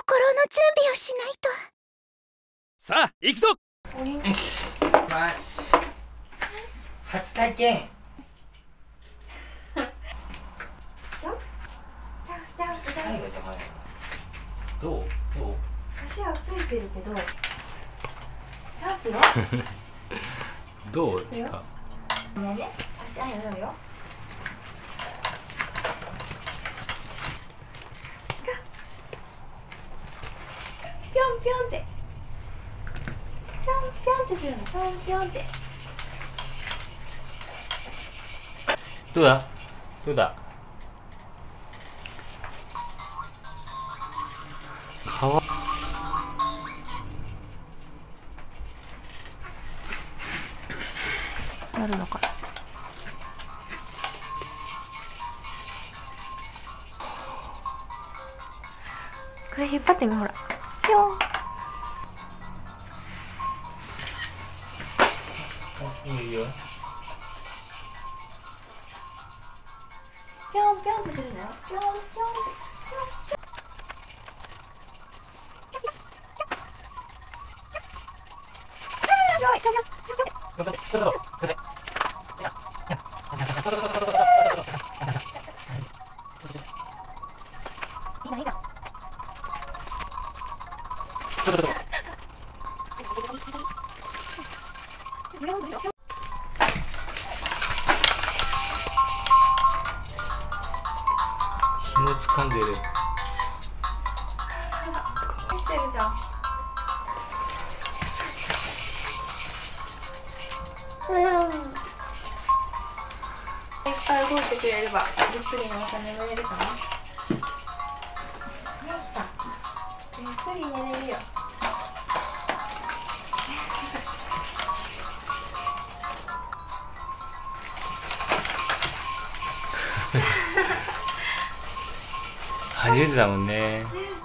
心の準備をしないと。 さあ行くぞ。 よし、初体験。どう足はついてるけど、ジャンプよ。 どうですか。 ね、足あるよ。ぴょんぴょんって。ぴょんぴょんってするの。ぴょんぴょんって。 どうだどうだ。かわなるのかな。これ引っ張ってみ、ほら。ぴょん。 いいよ。 ぴょんぴょんってするのよ。ぴょんぴょんって。 紐掴んでる。 できてるじゃん。いっぱい動いてくれればぐっすりまた眠れるかな。ぐっすり寝れるよ。 初めてだもんね。 ね、